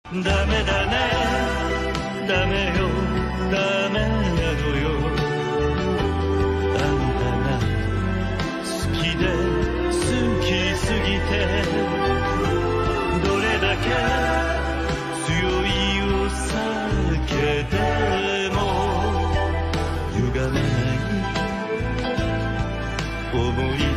ダメだねダメよダメなのよあんたが好きで好きすぎてどれだけ強いお酒でも歪めない思い